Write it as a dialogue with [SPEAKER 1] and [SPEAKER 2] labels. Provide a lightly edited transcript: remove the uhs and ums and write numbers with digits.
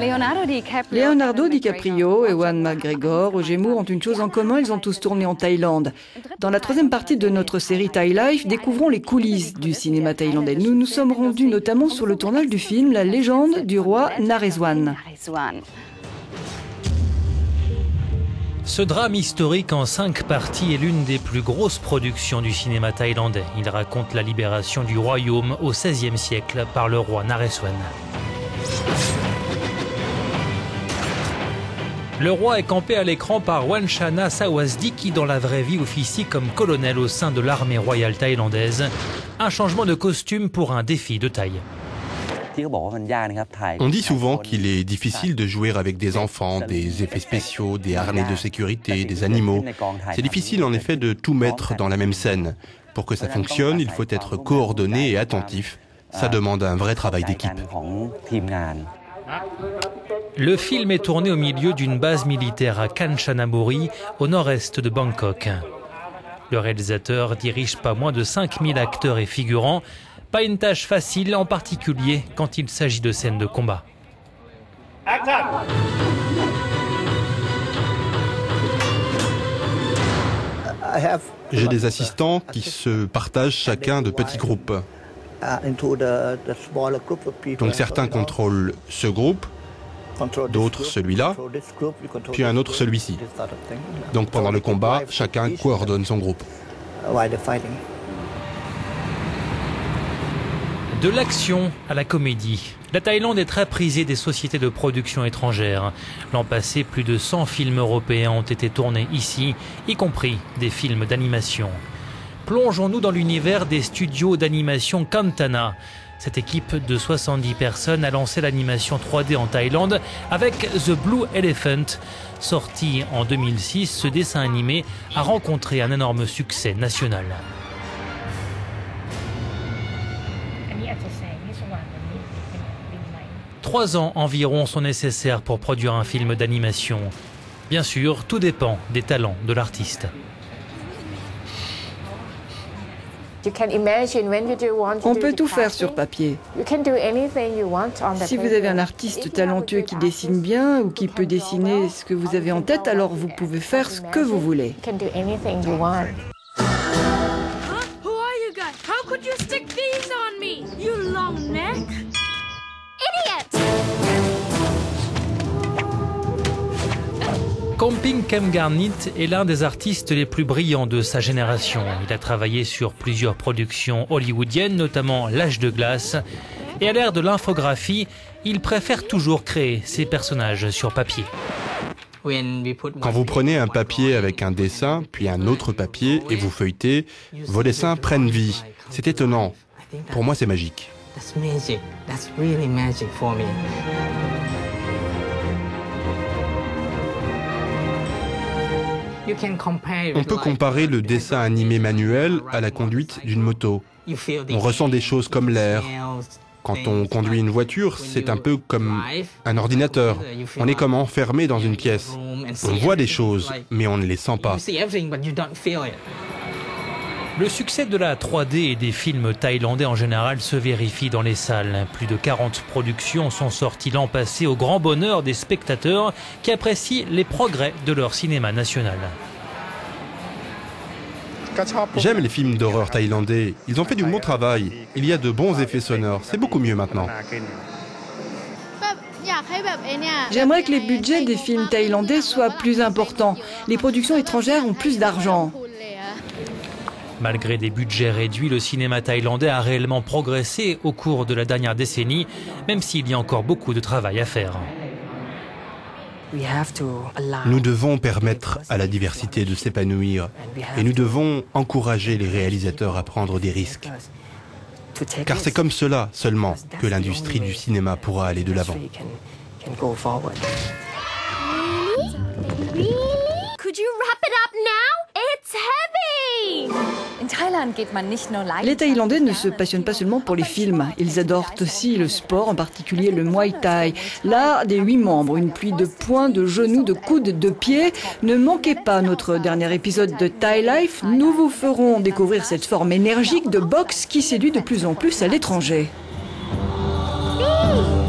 [SPEAKER 1] Leonardo DiCaprio et Ewan McGregor, aux Gémeaux, ont une chose en commun, ils ont tous tourné en Thaïlande. Dans la troisième partie de notre série Thai Life, découvrons les coulisses du cinéma thaïlandais. Nous nous sommes rendus notamment sur le tournage du film La légende du roi Naresuan.
[SPEAKER 2] Ce drame historique en 5 parties est l'une des plus grosses productions du cinéma thaïlandais. Il raconte la libération du royaume au XVIe siècle par le roi Naresuan. Le roi est campé à l'écran par Wanchana Sawasdi qui dans la vraie vie officie comme colonel au sein de l'armée royale thaïlandaise. Un changement de costume pour un défi de taille.
[SPEAKER 3] On dit souvent qu'il est difficile de jouer avec des enfants, des effets spéciaux, des harnais de sécurité, des animaux. C'est difficile en effet de tout mettre dans la même scène. Pour que ça fonctionne, il faut être coordonné et attentif. Ça demande un vrai travail d'équipe.
[SPEAKER 2] Le film est tourné au milieu d'une base militaire à Kanchanaburi, au nord-est de Bangkok. Le réalisateur dirige pas moins de 5000 acteurs et figurants. Pas une tâche facile, en particulier quand il s'agit de scènes de combat.
[SPEAKER 3] J'ai des assistants qui se partagent chacun de petits groupes. Donc certains contrôlent ce groupe, d'autres celui-là, puis un autre celui-ci. Donc pendant le combat, chacun coordonne son groupe.
[SPEAKER 2] De l'action à la comédie. La Thaïlande est très prisée des sociétés de production étrangères. L'an passé, plus de 100 films européens ont été tournés ici, y compris des films d'animation. Plongeons-nous dans l'univers des studios d'animation Kantana. Cette équipe de 70 personnes a lancé l'animation 3D en Thaïlande avec The Blue Elephant. Sorti en 2006, ce dessin animé a rencontré un énorme succès national. 3 ans environ sont nécessaires pour produire un film d'animation. Bien sûr, tout dépend des talents de l'artiste.
[SPEAKER 1] On peut tout faire sur papier. Si vous avez un artiste talentueux qui dessine bien ou qui peut dessiner ce que vous avez en tête, alors vous pouvez faire ce que vous voulez.
[SPEAKER 2] Komping Kemgarnit est l'un des artistes les plus brillants de sa génération. Il a travaillé sur plusieurs productions hollywoodiennes, notamment L'Âge de glace. Et à l'ère de l'infographie, il préfère toujours créer ses personnages sur papier.
[SPEAKER 3] Quand vous prenez un papier avec un dessin, puis un autre papier, et vous feuilletez, vos dessins prennent vie. C'est étonnant. Pour moi, c'est magique. On peut comparer le dessin animé manuel à la conduite d'une moto. On ressent des choses comme l'air. Quand on conduit une voiture, c'est un peu comme un ordinateur. On est comme enfermé dans une pièce. On voit des choses, mais on ne les sent pas.
[SPEAKER 2] Le succès de la 3D et des films thaïlandais en général se vérifie dans les salles. Plus de 40 productions sont sorties l'an passé au grand bonheur des spectateurs qui apprécient les progrès de leur cinéma national.
[SPEAKER 3] J'aime les films d'horreur thaïlandais. Ils ont fait du bon travail. Il y a de bons effets sonores. C'est beaucoup mieux maintenant.
[SPEAKER 1] J'aimerais que les budgets des films thaïlandais soient plus importants. Les productions étrangères ont plus d'argent.
[SPEAKER 2] Malgré des budgets réduits, le cinéma thaïlandais a réellement progressé au cours de la dernière décennie, même s'il y a encore beaucoup de travail à faire.
[SPEAKER 3] Nous devons permettre à la diversité de s'épanouir et nous devons encourager les réalisateurs à prendre des risques. Car c'est comme cela seulement que l'industrie du cinéma pourra aller de l'avant.
[SPEAKER 1] Les Thaïlandais ne se passionnent pas seulement pour les films, ils adorent aussi le sport, en particulier le Muay Thai. L'art des 8 membres, une pluie de poings, de genoux, de coudes, de pieds. Ne manquez pas notre dernier épisode de Thai Life, nous vous ferons découvrir cette forme énergique de boxe qui séduit de plus en plus à l'étranger.